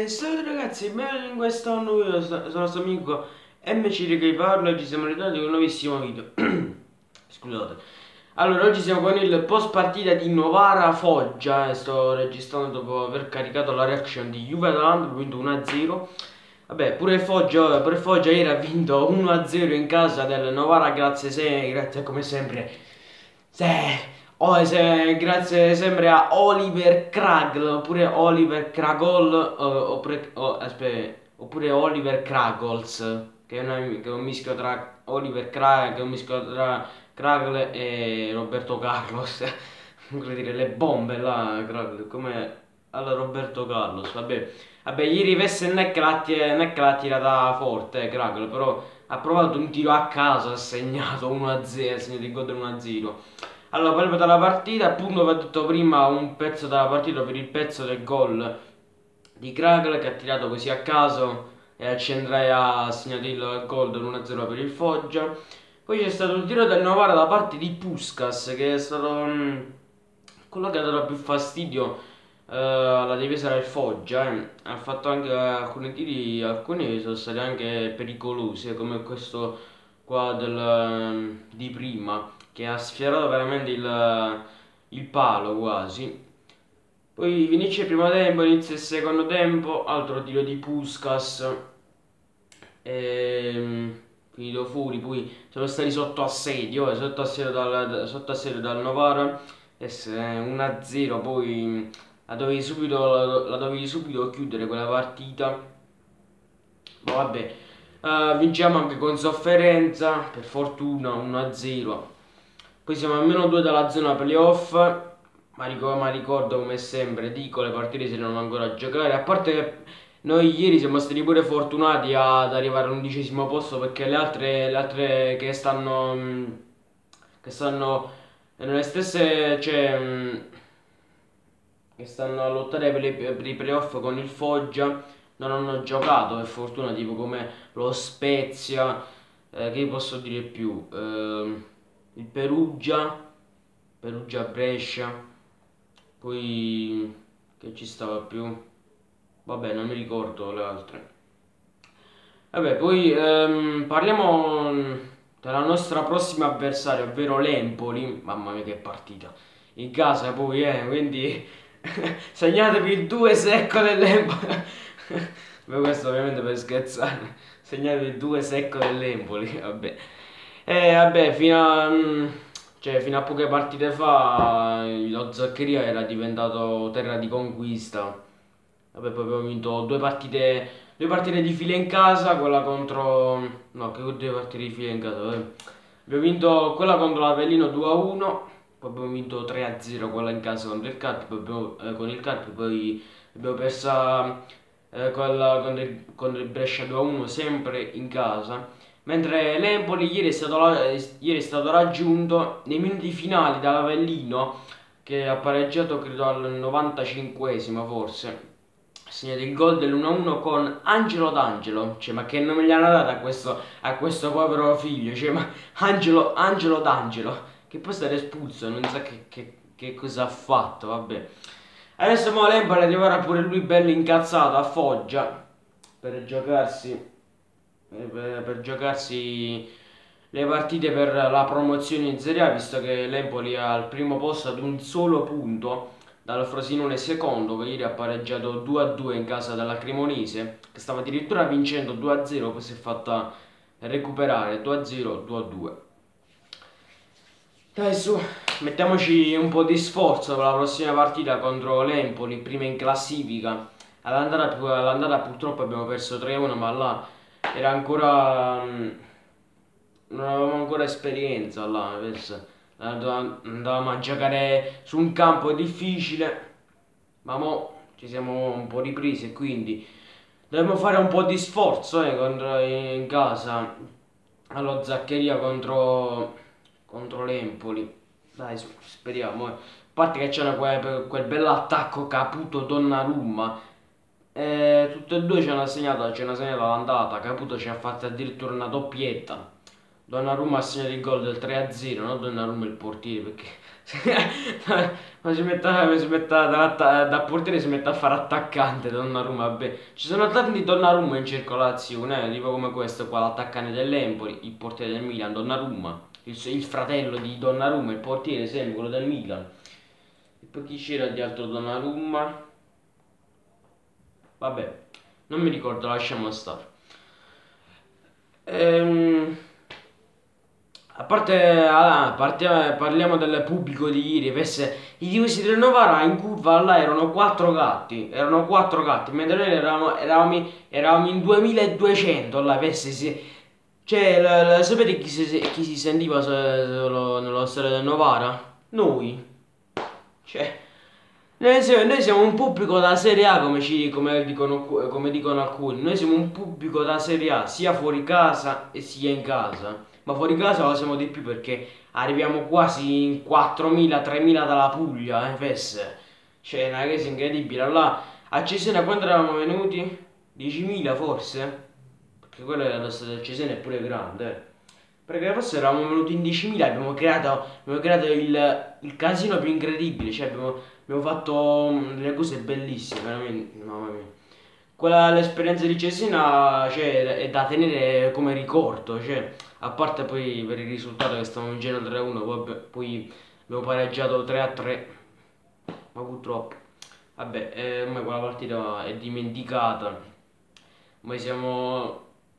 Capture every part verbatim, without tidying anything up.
E salve ragazzi, benvenuti in questo nuovo video, sono il nostro amico M C che vi parla e ci siamo ritrovati con un nuovissimo video. Scusate. Allora, oggi siamo con il post partita di Novara Foggia e sto registrando dopo aver caricato la reaction di Juve Atalanta, ho vinto uno a zero. Vabbè, pure Foggia, pure Foggia ieri ha vinto uno a zero in casa del Novara, grazie, se, grazie come sempre. Se, Oh, se- grazie sempre a Oliver Kragle oppure Oliver Kragol eh, oppure, oh, aspe- oppure Oliver Kragols, che è, una- che è un mischio tra Oliver Krag, che è un mischio tra Kragle e Roberto Carlos. Vorrei dire le bombe là, Kragle, come alla Roberto Carlos. Vabbè, vabbè, ieri Vessen non è che l'ha ti- non è che l'ha tirata forte, eh, Kragle, però ha provato un tiro a caso, ha segnato uno a zero, ha segnato il gol uno a zero. Allora, parliamo della partita, appunto vi ho detto prima un pezzo della partita per il pezzo del gol di Kragl che ha tirato così a caso e al Centraia ha segnato il gol dell'uno a zero per il Foggia. Poi c'è stato il tiro del Novara da parte di Puskas che è stato mh, quello che ha dato più fastidio eh, alla difesa del Foggia. eh. Ha fatto anche alcuni tiri, alcuni sono stati anche pericolosi, eh, come questo qua del, di prima che ha sfiorato veramente il, il palo quasi. Poi finisce il primo tempo, inizia il secondo tempo, altro tiro di Puskas, ehm, finito fuori, poi sono stati sotto assedio, eh, sotto assedio dal, sotto assedio dal Novara, uno a zero, poi la dovevi subito, la dovevi subito chiudere quella partita. Ma vabbè, eh, vinciamo anche con sofferenza, per fortuna uno a zero. Poi siamo a meno due dalla zona playoff, ma ricordo, ma ricordo come sempre, dico, le partite si devono ancora a giocare, a parte che noi ieri siamo stati pure fortunati ad arrivare all'undicesimo posto perché le altre, le altre che stanno, mh, che stanno nelle stesse, cioè, mh, che stanno a lottare per, le- per i playoff con il Foggia non hanno giocato per fortuna, tipo come lo Spezia, eh, che vi posso dire più, Ehm, il Perugia, Perugia Brescia, poi che ci stava più, vabbè non mi ricordo le altre. Vabbè, poi ehm, parliamo della nostra prossima avversaria, ovvero l'Empoli. Mamma mia che partita. In casa poi, eh, quindi segnatevi il due secco dell'Empoli. Beh, questo ovviamente per scherzare. Segnatevi il due secco dell'Empoli, vabbè. E vabbè, fino a, mm, cioè, fino a poche partite fa eh, lo Zaccheria era diventato terra di conquista. Vabbè, poi abbiamo vinto due partite, due partite di fila in casa, quella contro... No, che due partite di fila in casa, vabbè. Abbiamo vinto quella contro l'Avellino due a uno, poi abbiamo vinto tre a zero quella in casa contro il Carpi, poi abbiamo, eh, con il Carpi, poi abbiamo persa eh, quella contro il, contro il Brescia due a uno sempre in casa. Mentre l'Empoli ieri è stato, la- ieri è stato raggiunto nei minuti finali dall'Avellino che ha pareggiato credo al novantacinquesimo forse. Ha segnato il gol dell'uno a uno con Angelo D'Angelo, cioè ma che nome gli hanno dato a questo, a questo povero figlio, cioè ma Angelo, Angelo D'Angelo, che poi è stato espulso, non sa che, che, che cosa ha fatto, vabbè. Adesso mo l'Empoli arriverà pure lui bello incazzato a Foggia per giocarsi, eh, per, per giocarsi le partite per la promozione in Serie A, visto che l'Empoli è al primo posto ad un solo punto dal Frosinone secondo, che ieri ha pareggiato due a due in casa della Cremonese, che stava addirittura vincendo due a zero, poi si è fatta recuperare due a zero, due a due. Dai su, mettiamoci un po' di sforzo per la prossima partita contro l'Empoli, prima in classifica. All'andata, all'andata purtroppo abbiamo perso tre a uno, ma là era ancora... mh, non avevamo ancora esperienza là, adesso andavamo a giocare su un campo difficile, ma mo ci siamo un po' ripresi e quindi dobbiamo fare un po' di sforzo eh, contro, in casa allo Zaccheria contro, contro l'Empoli. Dai, speriamo. Eh. A parte che c'era quel, quel bell'attacco Caputo Donnarumma. Eh, tutte e due ci hanno segnato, ci hanno segnato l'andata. Caputo ci ha fatto addirittura una doppietta Donnarumma ha segnato il gol del tre a zero, non Donnarumma il portiere, perché ma si mette, si mette da, da portiere si mette a fare attaccante Donnarumma, vabbè. Ci sono tanti Donnarumma in circolazione, eh, tipo come questo qua, l'attaccante dell'Empoli, il portiere del Milan, Donnarumma, il, il fratello di Donnarumma, il portiere sempre, quello del Milan. E poi chi c'era di altro Donnarumma? Vabbè, non mi ricordo, lasciamo stare. Ehm... A parte, ah, a parte- parliamo del pubblico di ieri, perse, i tifosi del Novara in curva là erano quattro gatti, erano quattro gatti, mentre noi eravamo, eravamo, eravamo in duemiladuecento là, perse, si, cioè, la- la- sapete chi si, chi si sentiva so- solo nello stadio del Novara? Noi, cioè, noi siamo, noi siamo un pubblico da Serie A come, ci, come, dicono, come dicono alcuni, noi siamo un pubblico da Serie A sia fuori casa e sia in casa. Ma fuori casa lo siamo di più perché arriviamo quasi in quattromila tremila dalla Puglia, eh, fesse. Cioè, una cosa incredibile. Allora, a Cesena quando eravamo venuti? diecimila forse? Perché quello è lo stato del Cesena è pure grande, eh. Perché forse eravamo venuti in diecimila e abbiamo creato, abbiamo creato il, il casino più incredibile. Cioè, abbiamo, abbiamo fatto mm, delle cose bellissime, veramente. Mamma mia. Quella, l'esperienza di Cesena, cioè, è da tenere come ricordo, cioè, a parte poi per il risultato che stavamo vincendo tre a uno, poi, poi abbiamo pareggiato tre a tre, ma purtroppo, vabbè, eh, ormai quella partita è dimenticata, ma siamo,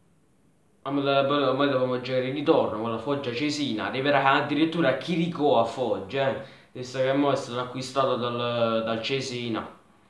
ormai dobbiamo giocare il ritorno con la Foggia Cesina, arriverà addirittura Chirico a Foggia, eh, visto che mo è stato acquistato dal, dal Cesina.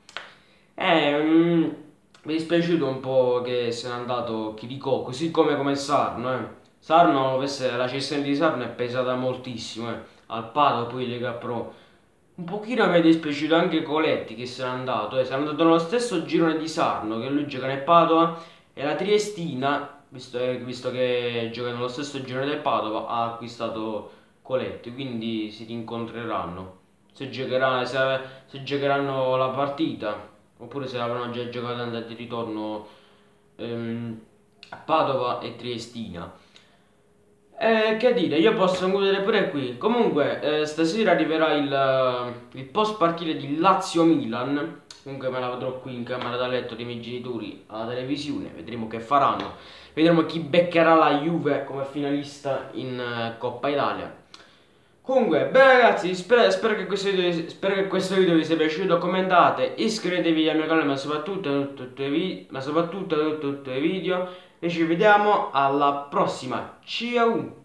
Eh, mm, mi è dispiaciuto un po' che se n'è andato Chirico, così come, come Sarno, eh. Sarno, questa- la cessione di Sarno è pesata moltissimo, eh. Al Padova poi Lega Pro. Un pochino mi è dispiaciuto anche Coletti che se n'è andato, eh. Se n'è andato nello stesso girone di Sarno, che lui gioca nel Padova, e la Triestina, visto, eh, visto che gioca nello stesso girone del Padova, ha acquistato Coletti, quindi si rincontreranno. Se giocheranno, se, se giocheranno la partita oppure se l'avranno già giocato andata di ritorno ehm, a Padova e Triestina. Eh, che dire, io posso concludere pure qui. Comunque, eh, stasera arriverà il, eh, il post partita di Lazio-Milan. Comunque me la vedrò qui in camera da letto dei miei genitori alla televisione. Vedremo che faranno. Vedremo chi beccherà la Juve come finalista in eh, Coppa Italia. Comunque, beh ragazzi, spero, spero che questo video, spero che questo video vi sia piaciuto, commentate, iscrivetevi al mio canale, ma soprattutto a tutti i video, ma soprattutto a tutti i video, e ci vediamo alla prossima, ciao!